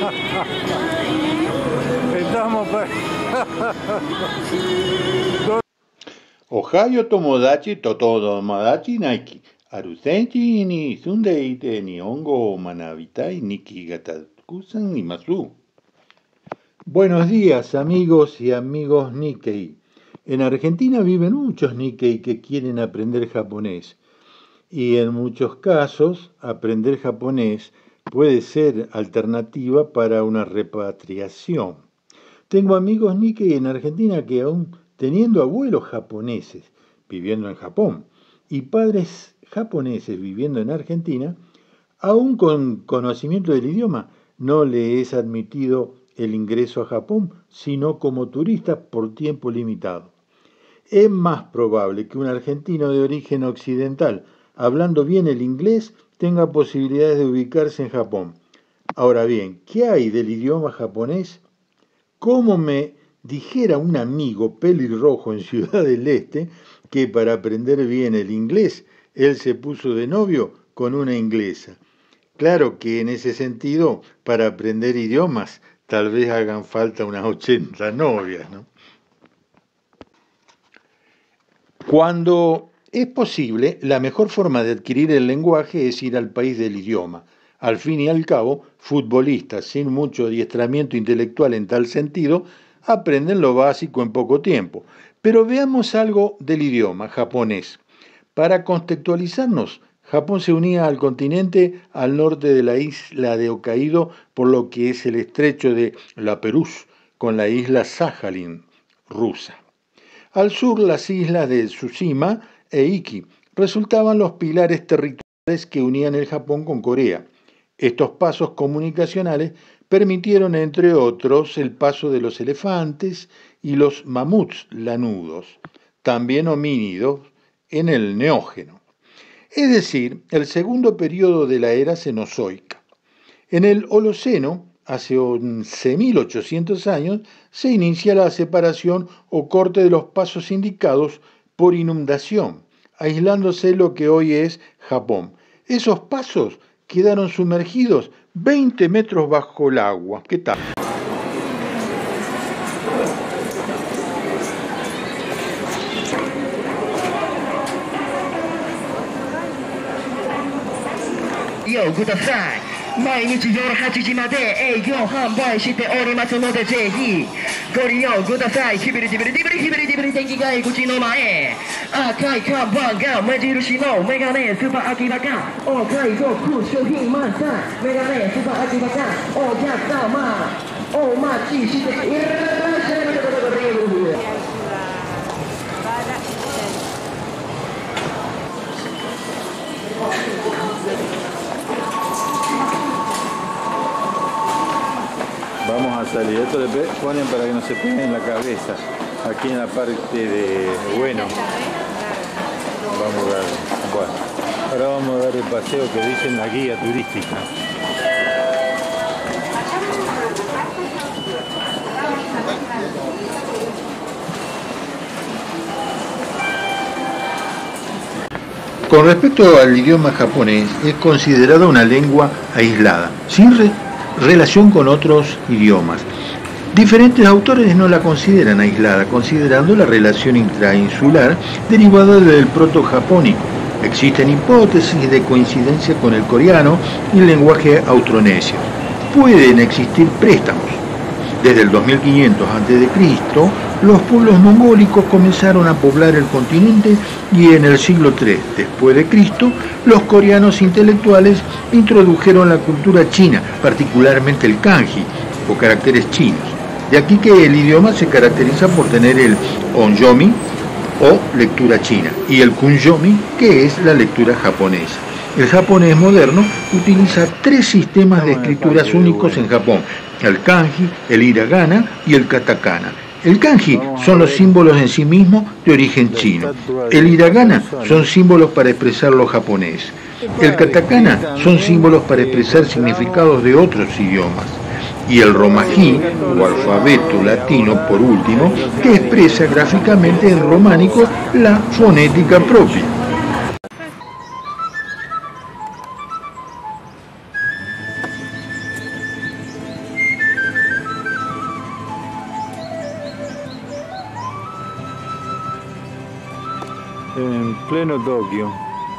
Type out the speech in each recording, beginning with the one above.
Estamos para... Ohio Tomodachi Totomodachi Nike. Arusenchi ni Sundeite ni Hongo Manabitai Niki Gatakusan ni Masu. Buenos días, amigos y amigos Nikkei. En Argentina viven muchos Nikkei que quieren aprender japonés. Y en muchos casos, aprender japonés puede ser alternativa para una repatriación. Tengo amigos Nikkei en Argentina que aún teniendo abuelos japoneses viviendo en Japón y padres japoneses viviendo en Argentina, aún con conocimiento del idioma, no le es admitido el ingreso a Japón, sino como turista por tiempo limitado. Es más probable que un argentino de origen occidental, hablando bien el inglés, tenga posibilidades de ubicarse en Japón. Ahora bien, ¿qué hay del idioma japonés? Como me dijera un amigo pelirrojo en Ciudad del Este, que para aprender bien el inglés, él se puso de novio con una inglesa. Claro que en ese sentido, para aprender idiomas, tal vez hagan falta unas 80 novias, ¿no? Cuando es posible, la mejor forma de adquirir el lenguaje es ir al país del idioma. Al fin y al cabo, futbolistas sin mucho adiestramiento intelectual en tal sentido aprenden lo básico en poco tiempo. Pero veamos algo del idioma japonés. Para contextualizarnos, Japón se unía al continente al norte de la isla de Hokkaido por lo que es el estrecho de La Pérouse con la isla Sajalín rusa. Al sur, las islas de Tsushima e Iki resultaban los pilares territoriales que unían el Japón con Corea. Estos pasos comunicacionales permitieron, entre otros, el paso de los elefantes y los mamuts lanudos, también homínidos, en el Neógeno, es decir, el segundo periodo de la era cenozoica. En el Holoceno, hace 11.800 años, se inicia la separación o corte de los pasos indicados por inundación, aislándose lo que hoy es Japón. Esos pasos quedaron sumergidos 20 metros bajo el agua. ¿Qué tal? Yo, 毎日夜8時まで営業販売しておりますのでぜひご利用ください。ヒビリディビリディビリヒビリディビリ電気街口の前赤い看板が目印のメガネスーパー秋葉がお買い得商品満載メガネスーパー秋葉がお客様お待ちしていらっしゃいませ。 Vamos a salir. Esto le ponen para que no se pegue en la cabeza. Aquí en la parte de... Bueno. Vamos a ver. Bueno. Ahora vamos a dar el paseo que dicen la guía turística. Con respecto al idioma japonés, es considerado una lengua aislada, sin relación con otros idiomas. Diferentes autores no la consideran aislada, considerando la relación intrainsular derivada del proto-japónico. Existen hipótesis de coincidencia con el coreano y el lenguaje austronesio. Pueden existir préstamos. Desde el 2500 a.C., los pueblos mongólicos comenzaron a poblar el continente y en el siglo III después de Cristo, los coreanos intelectuales introdujeron la cultura china, particularmente el kanji, o caracteres chinos. De aquí que el idioma se caracteriza por tener el onyomi, o lectura china, y el kunyomi, que es la lectura japonesa. El japonés moderno utiliza 3 sistemas de escrituras únicos en Japón: el kanji, el hiragana y el katakana. El kanji son los símbolos en sí mismos de origen chino. El hiragana son símbolos para expresar lo japonés. El katakana son símbolos para expresar significados de otros idiomas. Y el romaji, o alfabeto latino por último, que expresa gráficamente en románico la fonética propia. En pleno Tokio.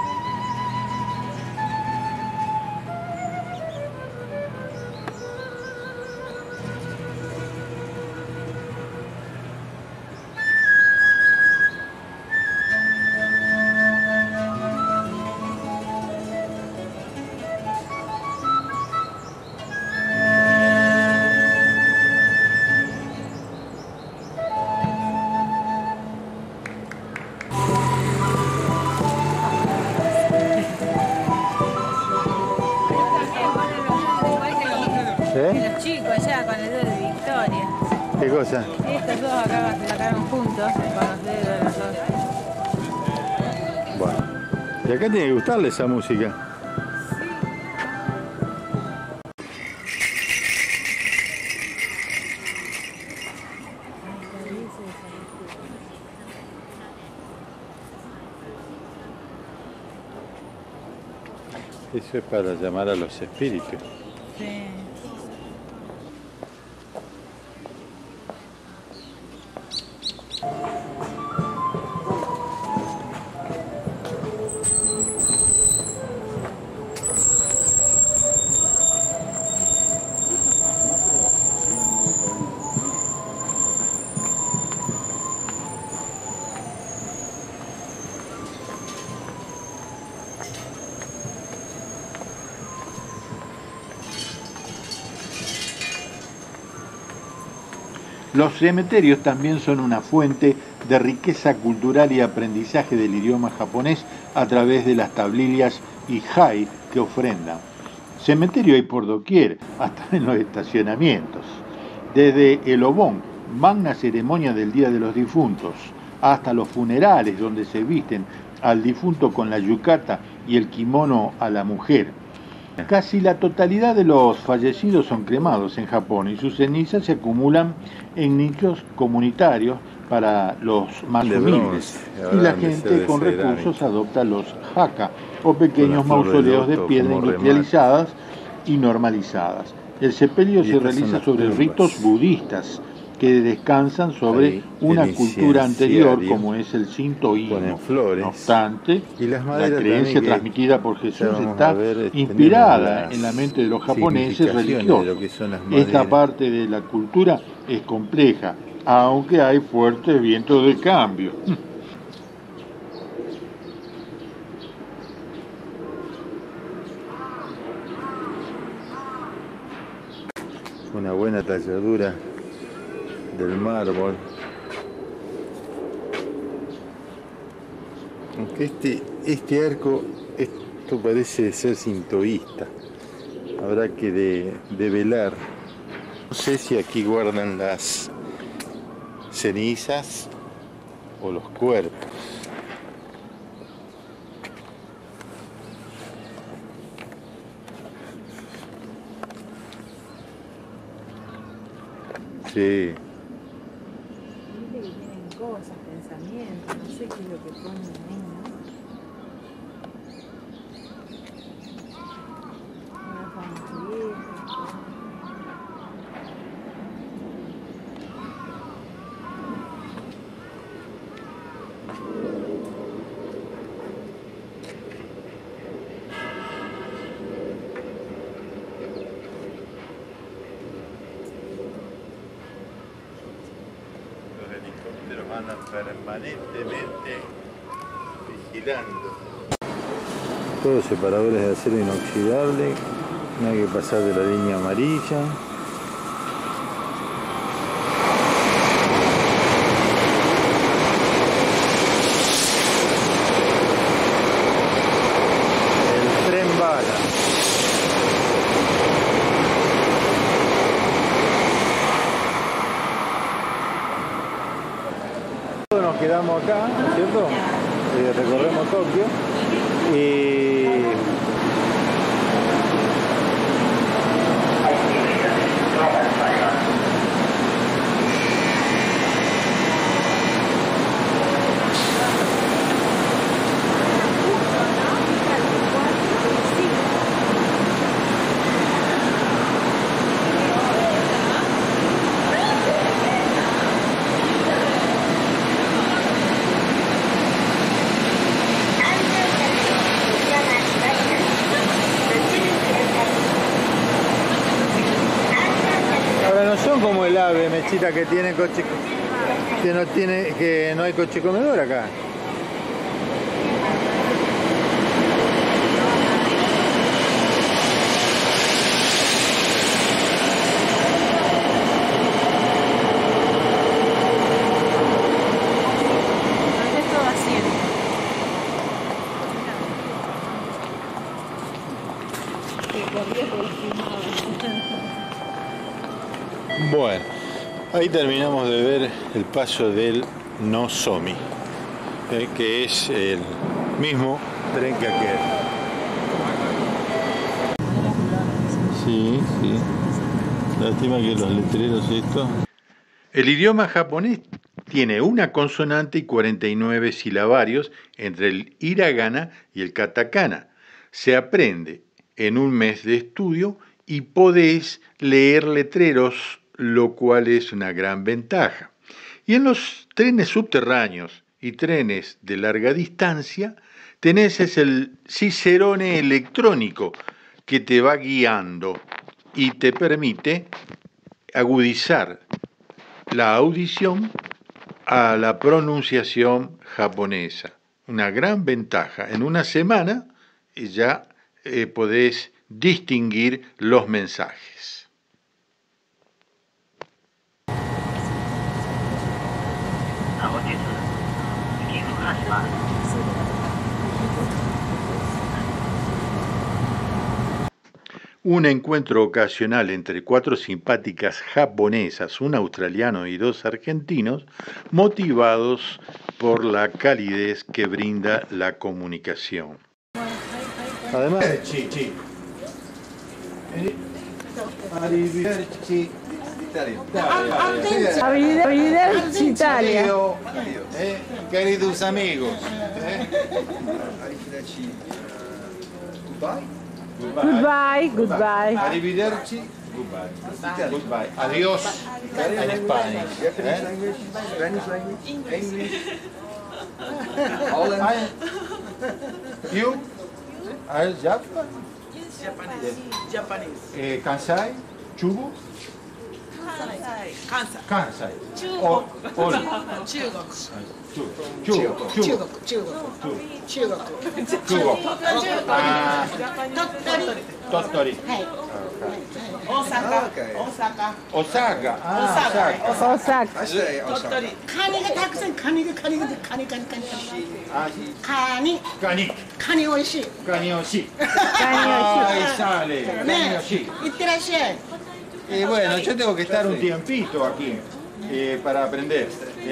Y los chicos allá con el dedo de Victoria. ¿Qué cosa? Estos dos acá se sacaron juntos con los dedos de los dos. Bueno. Y acá tiene que gustarle esa música. Eso es para llamar a los espíritus. Sí. Los cementerios también son una fuente de riqueza cultural y aprendizaje del idioma japonés a través de las tablillas y hai que ofrendan. Cementerio hay por doquier, hasta en los estacionamientos. Desde el obon, magna ceremonia del Día de los Difuntos, hasta los funerales donde se visten al difunto con la yukata y el kimono a la mujer. Casi la totalidad de los fallecidos son cremados en Japón y sus cenizas se acumulan en nichos comunitarios para los más humildes. Y la gente con recursos adopta los haka o pequeños mausoleos de piedra industrializadas y normalizadas. El sepelio se realiza sobre ritos budistas que descansan sobre una cultura anterior como es el sintoísmo. No obstante, la creencia transmitida por Jesús está inspirada en la mente de los japoneses religiosos. Esta parte de la cultura es compleja, aunque hay fuertes vientos de cambio. Una buena talladura del mármol. Aunque este arco, esto parece ser sintoísta. Habrá que develar. No sé si aquí guardan las cenizas o los cuerpos. Sí. Cosas, pensamientos, no sé qué es lo que ponen ahí, ¿no? Una familia. Los helicópteros andan permanentemente vigilando. Todos separadores de acero inoxidable, no hay que pasar de la línea amarilla. El tren bala. Nos quedamos acá, ¿cierto? Recorremos Tokio y Bueno, son como el ave, Mechita, que tiene coche, que no hay coche comedor acá. Bueno, ahí terminamos de ver el paso del Nozomi, que es el mismo tren que aquel. Sí, sí. Lástima que los letreros estos. El idioma japonés tiene una consonante y 49 silabarios entre el hiragana y el katakana. Se aprende en un mes de estudio y podés leer letreros, lo cual es una gran ventaja. Y en los trenes subterráneos y trenes de larga distancia, tenés el cicerone electrónico que te va guiando y te permite agudizar la audición a la pronunciación japonesa. Una gran ventaja. En una semana ya podés distinguir los mensajes. Un encuentro ocasional entre 4 simpáticas japonesas, un australiano y 2 argentinos, motivados por la calidez que brinda la comunicación. Además, Arrivederci Italia. Queridos amigos. Goodbye, goodbye. Arrivederci. Goodbye. Adiós. En Spanish. Spanish language? English. You are Japan? Japanese. Kansai? Chubu? Kansai. Kansai. Jungkook. Tottori. Osaka. Osaka. Osaka. I say Osaka. Ay, sale. Y bueno, yo tengo que estar un tiempito aquí para aprender.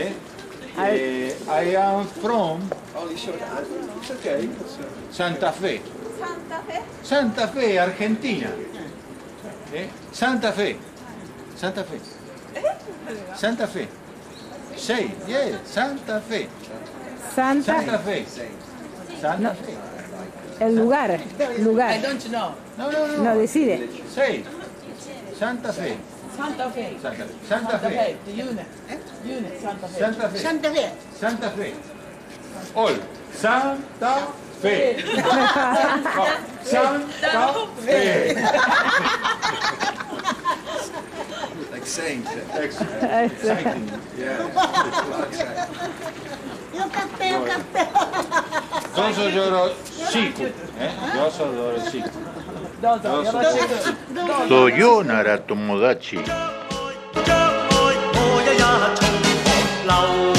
I am from Only short. It's okay. Santa Fe. Santa Fe, Argentina. Santa Fe. Santa Fe. Santa Fe. Say, yeah, Santa Fe. Santa Fe. Santa Fe. El lugar. I don't know. No decide. Say, Santa Fe. Santa Fe. Santa Fe. The unit. Santa Fe. Santa Fe. Santa Fe. All. Santa Fe. Santa Fe. Like saint. Exciting. Dozo yoro shiku. Dozo yoro shiku. Sayonara Tomodachi. 我一也從學流。